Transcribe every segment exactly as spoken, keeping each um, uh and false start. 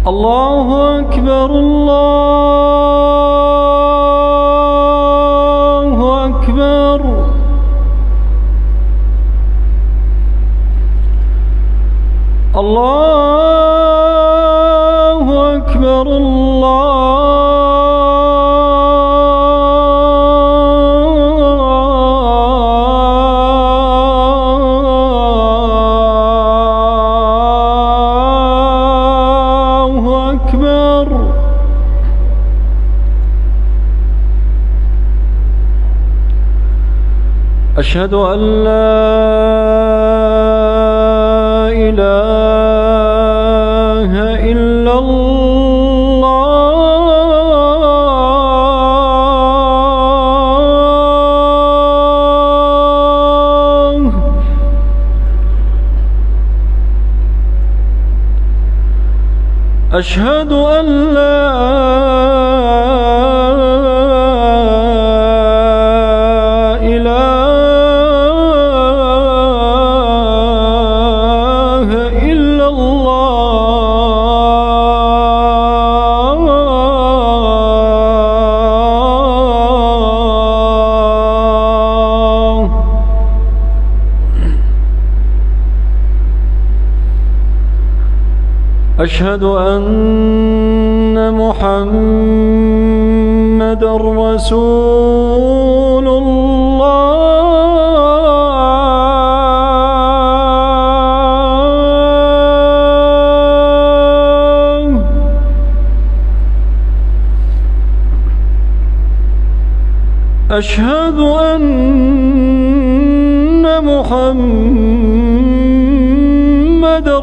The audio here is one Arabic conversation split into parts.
الله أكبر الله أكبر. الله أكبر الله أكبر. أشهد أن لا إله إلا الله. أشهد أن لا إله إلا الله. أشهد أن محمدًا رسول الله. أشهد أن محمدًا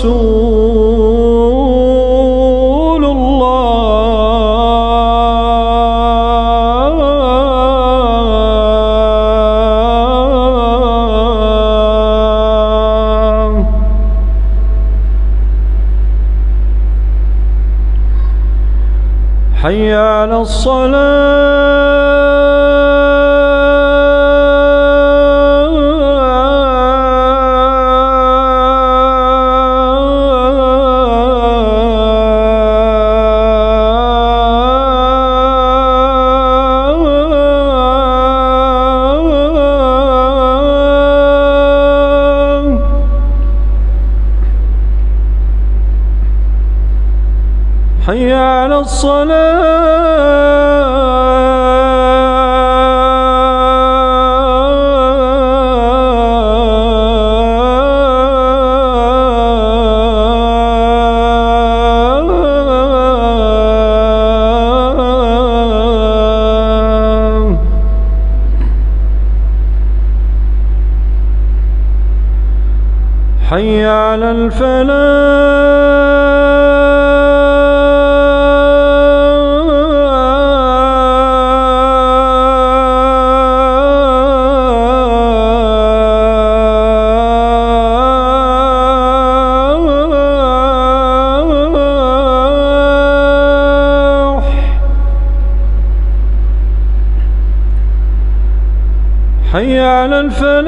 رسول الله. حي على الصلاة. حي على الصلاة. حي على الفلاح. حي على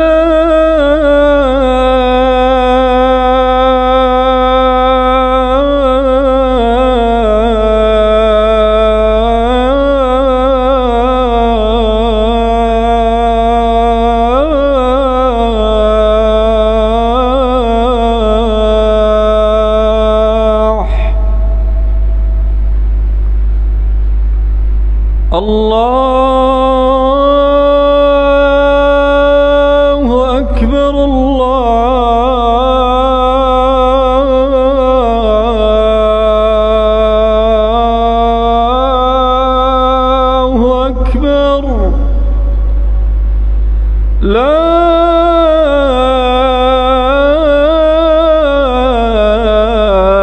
الفلاح. الله أكبر الله أكبر. لا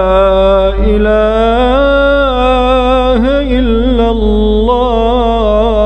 إله إلا الله.